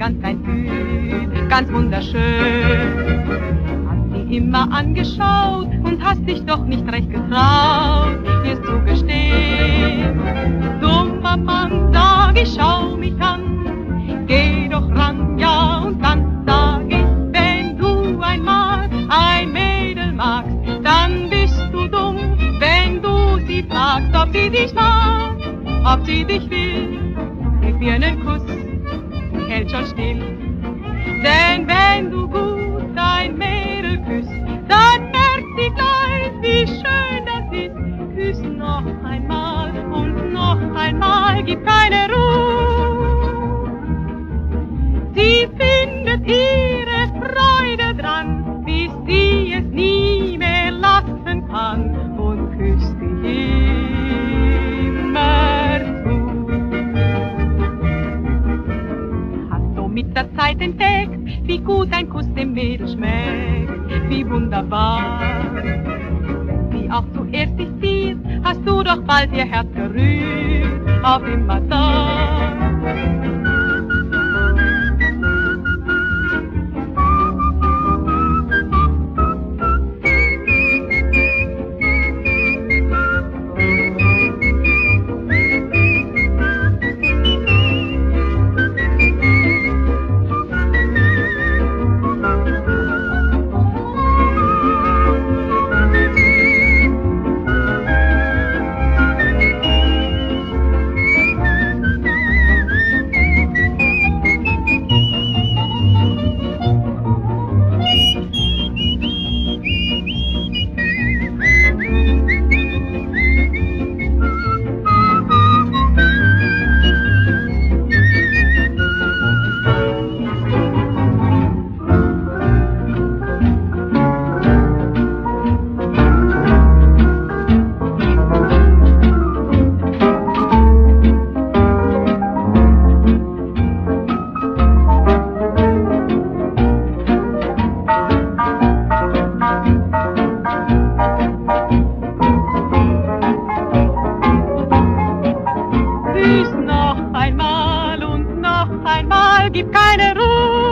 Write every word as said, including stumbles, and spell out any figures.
fand dein Gefühl ganz wunderschön. Hast sie immer angeschaut und hast dich doch nicht recht getraut, mir's zu gestehen. Dummer Mann, sag ich, schau mich an, geh doch ran, ja, und dann sag ich, wenn du einmal ein Mädel magst, dann bist du dumm, wenn du sie fragst, ob sie dich mag, ob sie dich will, gib ihr einen Kuss, sie hält schon still. Denn wenn du gut dein Mädel küsst, dann merkt sie gleich, wie schön das ist. Küss noch einmal und noch einmal, gib keine Ruhe. Sie findet ihre Freude dran, bis sie es nie mehr lassen kann und küsst dich immer zu. Hast du mit der Zeit entdeckt, wie gut ein Kuss dem Mädel schmeckt, wie wunderbar. Wenn sie auch zuerst dich sieht, hast du doch bald ihr Herz gerührt, auf immer da. Gib keine Ruhe.